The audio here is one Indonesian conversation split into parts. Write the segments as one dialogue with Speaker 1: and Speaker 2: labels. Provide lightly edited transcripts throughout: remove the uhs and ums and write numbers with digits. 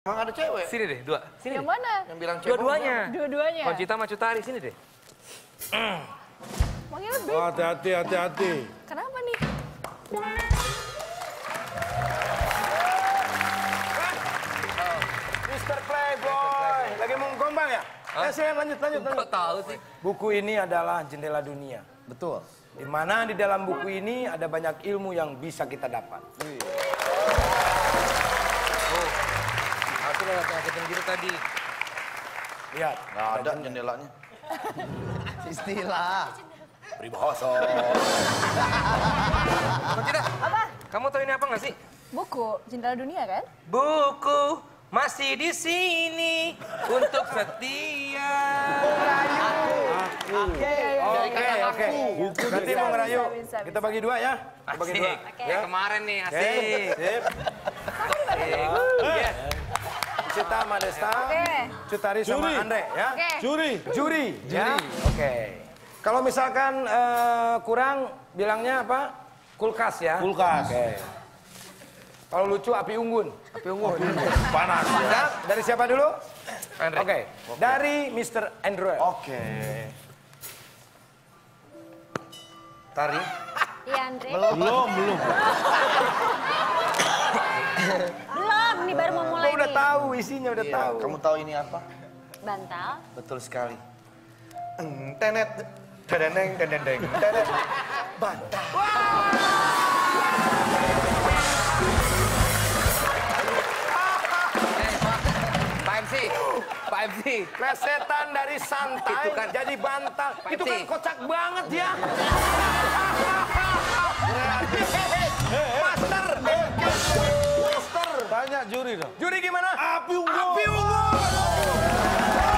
Speaker 1: Emang ada cewek?
Speaker 2: Sini deh, dua. Sini
Speaker 3: Yang
Speaker 2: deh.
Speaker 3: mana?
Speaker 1: Yang bilang cewek.
Speaker 2: Dua-duanya.
Speaker 3: Dua-duanya.
Speaker 2: Concita sama Cutari, sini deh.
Speaker 3: Manggil Beb.
Speaker 4: Oh, hati-hati.
Speaker 3: Kenapa nih?
Speaker 1: Mr. Playboy. Lagi mau gombang ya? Saya lanjut.
Speaker 2: Kok tahu sih?
Speaker 1: Buku ini adalah jendela dunia.
Speaker 5: Betul.
Speaker 1: Di mana di dalam buku ini ada banyak ilmu yang bisa kita dapat.
Speaker 2: Aku udah ngagetin gitu tadi.
Speaker 1: Lihat.
Speaker 5: Nggak ada jendelanya. Istilah.
Speaker 1: Peribahasa.
Speaker 2: Concita,
Speaker 3: Apa?
Speaker 2: kamu tahu ini apa nggak sih?
Speaker 3: Buku Jendela Dunia kan?
Speaker 2: Buku masih di sini untuk setia.
Speaker 1: Oke. Berarti mau ngerayu.
Speaker 3: Bisa.
Speaker 1: Kita bagi dua ya. Kita bagi dua.
Speaker 2: Asik. Kayak kemarin nih, asik.
Speaker 1: Sip.
Speaker 2: Asik. Yes.
Speaker 1: Cita sama Desta.
Speaker 3: Oke.
Speaker 1: Cutari sama
Speaker 4: Juri.
Speaker 1: Andre ya.
Speaker 3: Oke.
Speaker 1: Juri. Ya. Oke. Kalau misalkan kurang bilangnya apa? Kulkas ya.
Speaker 4: Kulkas.
Speaker 1: Oke. Kalau lucu api unggun.
Speaker 4: Panas.
Speaker 1: Siap? Dari siapa dulu?
Speaker 2: Andre.
Speaker 1: Oke. Dari Mr. Andrew.
Speaker 5: Oke.
Speaker 1: Tari.
Speaker 3: Iya, Andre.
Speaker 4: Belum.
Speaker 3: Belum, ini baru mau mulai
Speaker 1: Kau udah
Speaker 3: nih.
Speaker 1: tahu isinya, udah
Speaker 5: Iya,
Speaker 1: tahu.
Speaker 5: kamu tahu ini apa?
Speaker 3: Bantal.
Speaker 5: Betul sekali. Tenet. Dedendeng. Tenet. Bantal.
Speaker 2: Pak MC.
Speaker 1: Plesetan dari santai
Speaker 2: Itu kan-
Speaker 1: jadi bantal.
Speaker 2: Pak
Speaker 1: Itu
Speaker 2: MC.
Speaker 1: kan kocak banget ya. Master.
Speaker 4: Tanya juri dong.
Speaker 1: Juri gimana?
Speaker 4: Api unggun.
Speaker 1: Api unggun.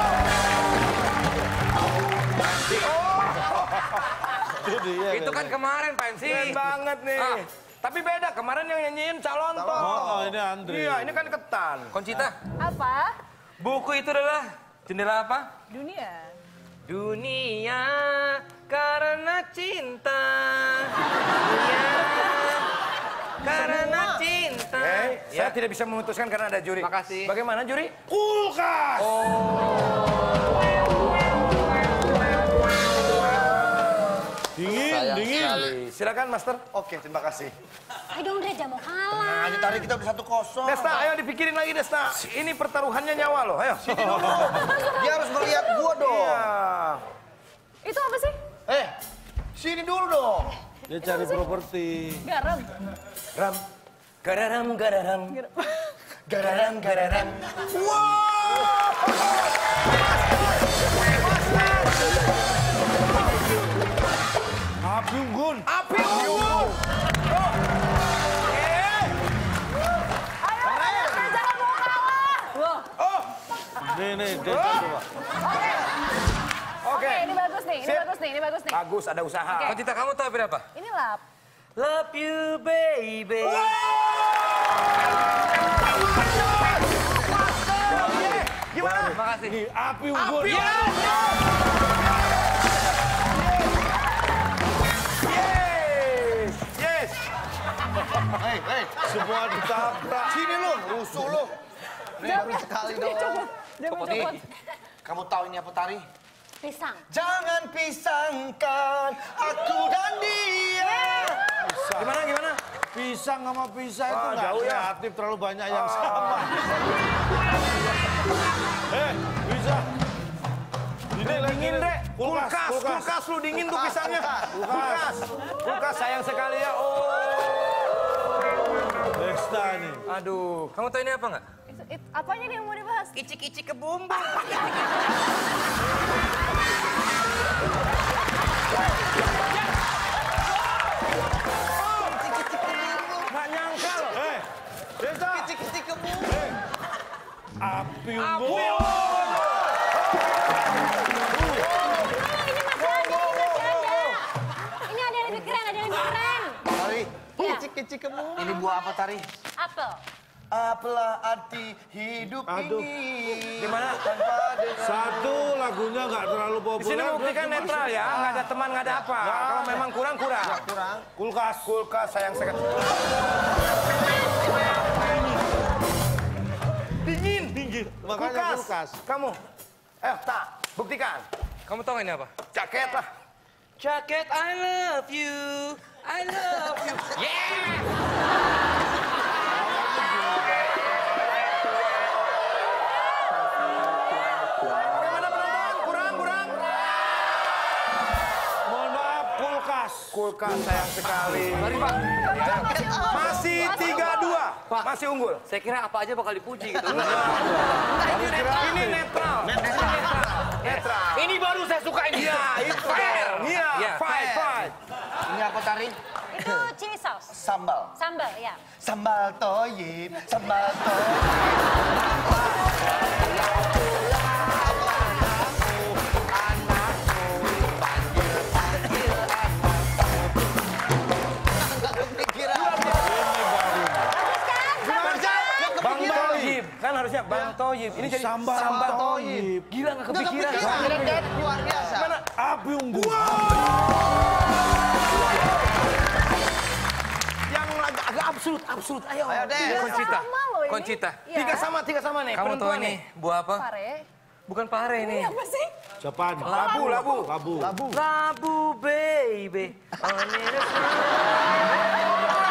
Speaker 4: Itu dia.
Speaker 2: Itu kan kemarin Pak MC.
Speaker 1: Keren banget nih.
Speaker 2: Ah.
Speaker 1: Tapi beda, kemarin yang nyanyiin calon toh.
Speaker 4: Oh, ini Andre.
Speaker 1: Iya, ini kan ketan.
Speaker 2: Concita,
Speaker 3: Apa?
Speaker 2: buku itu adalah jendela apa?
Speaker 3: Dunia.
Speaker 2: Dunia karena cinta. Dunia karena cinta.
Speaker 1: Oke, saya
Speaker 2: Ya.
Speaker 1: tidak bisa memutuskan karena ada juri.
Speaker 2: Makasih.
Speaker 1: Bagaimana juri?
Speaker 4: Kulkas. Dingin.
Speaker 1: Silakan, Master.
Speaker 5: Oke, terima kasih.
Speaker 3: Ayo dong, Dre, jangan mau kalah.
Speaker 5: Tenang aja, Tari, kita udah 1-0.
Speaker 1: Desta, ayo dipikirin lagi, Desta. Ini pertaruhannya nyawa loh, ayo.
Speaker 5: Dia harus melihat gua dong.
Speaker 1: Iya.
Speaker 3: Itu apa sih?
Speaker 5: Sini dulu dong.
Speaker 4: Dia cari properti.
Speaker 3: Garam.
Speaker 1: Ram. Gararam. Gararam.
Speaker 4: Api unggun.
Speaker 1: Api unggun.
Speaker 3: Ayo, Dre, jangan mau kalah. Wah.
Speaker 4: Nih, Desta coba.
Speaker 1: Oke.
Speaker 3: Ini bagus nih, ini bagus nih.
Speaker 1: Bagus, ada usaha.
Speaker 2: Concita, kamu tahu berapa?
Speaker 3: Ini lap.
Speaker 2: Love you baby.
Speaker 1: Gimana?
Speaker 2: Terima kasih.
Speaker 4: Nih, api unggun.
Speaker 1: Yes.
Speaker 5: Hei.
Speaker 4: Semua ditabrak.
Speaker 5: Sini lu, rusuh lu. Baru sekali dong.
Speaker 3: Jangan copot.
Speaker 5: Kamu tahu ini apa, Tari?
Speaker 3: Pisang.
Speaker 5: Jangan pisangkan aku dan dia.
Speaker 1: Gimana?
Speaker 4: Pisang sama pisah itu
Speaker 1: Wah,
Speaker 4: nggak
Speaker 1: jauh ya.
Speaker 4: kreatif, terlalu banyak yang sama. Bisa. Ini
Speaker 1: Dingin, Dre.
Speaker 4: Kulkas.
Speaker 1: Kulkas lu dingin tuh pisangnya. Kulkas sayang sekali ya. Oh.
Speaker 4: Desta nih.
Speaker 2: Aduh, kamu tahu ini apa nggak?
Speaker 3: Apanya nih yang mau dibahas?
Speaker 2: Icik-icik ke bumbung.
Speaker 1: Nggak nyangka loh.
Speaker 4: Desta.
Speaker 5: Kicik-kicik ke bumi.
Speaker 4: Api
Speaker 1: Api
Speaker 4: unggun.
Speaker 3: Ini masih ada. Ini ada yang lebih keren,
Speaker 5: Tari,
Speaker 3: Iya.
Speaker 5: kicik-kicik ke bumi. Ini buah apa, Tari?
Speaker 3: Apel.
Speaker 5: Apalah arti hidup
Speaker 4: Aduh.
Speaker 5: ini?
Speaker 1: Gimana?
Speaker 5: Tanpa dengan...
Speaker 4: Satu lagunya nggak terlalu
Speaker 1: Di
Speaker 4: populer.
Speaker 1: sini membuktikan netral ya, nggak ada teman, nggak ada apa. Kalau memang kurang.
Speaker 5: Kurang.
Speaker 1: Kulkas sayang sekali. Dingin.
Speaker 4: Makanya kulkas.
Speaker 1: Kamu. Tak. Buktikan.
Speaker 2: Kamu tahu ini apa?
Speaker 1: Jaket lah.
Speaker 2: Jaket I love you. I love you.
Speaker 1: Bagaimana penonton? Kurang.
Speaker 4: Mohon maaf, kulkas.
Speaker 1: Kulkas sayang sekali.
Speaker 2: Mari Pak.
Speaker 1: Masih 3-2. Masih unggul.
Speaker 2: Saya kira apa aja bakal dipuji gitu.
Speaker 1: Ini netral. Netral.
Speaker 2: Ini baru saya suka ini.
Speaker 1: Iya, itu.
Speaker 2: Fair.
Speaker 1: Iya, fight.
Speaker 5: Ini apa tari?
Speaker 3: Itu chili sauce.
Speaker 5: Sambal.
Speaker 3: Sambal, ya.
Speaker 5: Sambal toyib, sambal toyib.
Speaker 1: Bang Toyib. Kan harusnya Bang Toyib. Ini jadi
Speaker 4: Sambal toyib.
Speaker 1: Gila nggak kepikiran.
Speaker 5: Luar biasa.
Speaker 1: Mana?
Speaker 4: Api unggun.
Speaker 1: Yang agak absurd. Ayo.
Speaker 5: Ayo deh.
Speaker 2: Concita.
Speaker 3: Sama loh ini.
Speaker 2: Concita.
Speaker 3: Iya.
Speaker 1: Tiga sama nih.
Speaker 2: Kamu tahu
Speaker 1: penentuan
Speaker 2: ini
Speaker 1: nih.
Speaker 2: buah apa?
Speaker 3: Pare.
Speaker 2: Bukan pare ini.
Speaker 3: Apa sih?
Speaker 4: Japan.
Speaker 1: Labu.
Speaker 2: Labu baby. Oh,